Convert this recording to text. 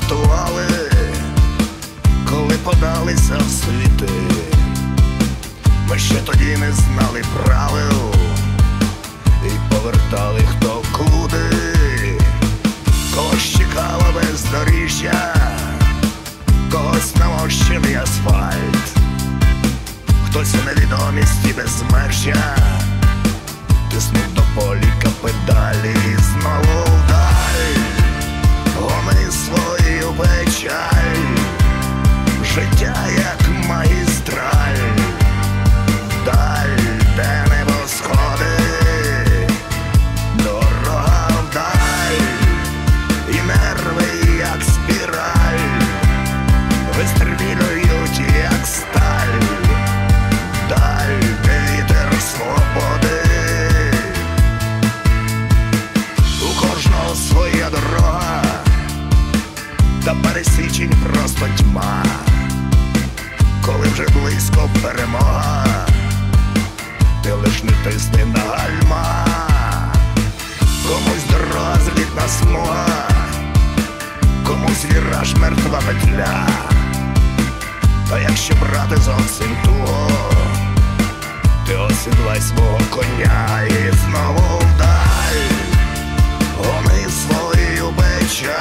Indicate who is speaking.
Speaker 1: врятували, коли подалися в світи. Ми ще тоді не знали правил і повертали хто куди. Когось чекало бездоріжжя, когось намощений асфальт, хтось у невідомісті безмежжя тиснув до поліка педалі і знову вдаль гомони свою печаль. Життя як магістраль, вдаль, де небосходи, дорога вдаль, і нерви як спіраль вистрілюють як сталь, вдаль, де вітер свободи. У кожного своя дорога, та пересічень просто тьма. Коли вже близько перемога, ти лиш не тисни на гальма. Комусь дорога злітна смуга, комусь віраж мертва петля. Та якщо брати зовсім туго, ти осідлай свого коня і знову вдаль гони свою печаль.